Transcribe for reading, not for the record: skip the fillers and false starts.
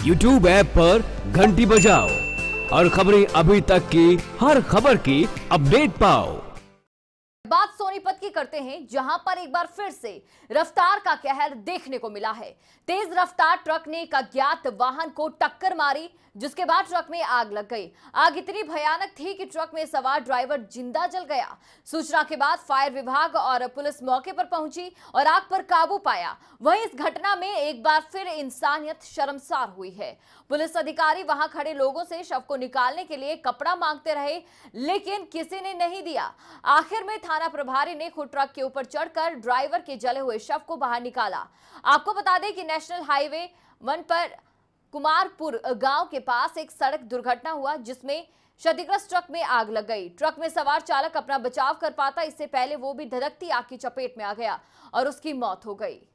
YouTube app पर घंटी बजाओ और खबरें अभी तक की हर खबर की अपडेट पाओ। बात सोनीपत की करते हैं, जहां पर एक बार फिर से रफ्तार का कहर देखने को मिला है। तेज रफ्तार ट्रक ने एक अज्ञात वाहन को टक्कर मारी, जिसके बाद ट्रक में आग लग गई। आग इतनी भयानक थी कि ट्रक में सवार ड्राइवर जिंदा जल गया। सूचना के बाद फायर विभाग और पुलिस मौके पर पहुंची और आग पर काबू पाया। वहीं इस घटना में एक बार फिर इंसानियत शर्मसार हुई है। पुलिस अधिकारी वहां खड़े लोगों से शव को निकालने के लिए कपड़ा मांगते रहे, लेकिन किसी ने नहीं दिया। आखिर में थाना प्रभारी ने खुद ट्रक के ऊपर चढ़कर ड्राइवर के जले हुए शव को बाहर निकाला। आपको बता दें कि नेशनल हाईवे 1 पर कुमारपुर गांव के पास एक सड़क दुर्घटना हुआ, जिसमें क्षतिग्रस्त ट्रक में आग लग गई। ट्रक में सवार चालक अपना बचाव कर पाता, इससे पहले वो भी धधकती आग की चपेट में आ गया और उसकी मौत हो गई।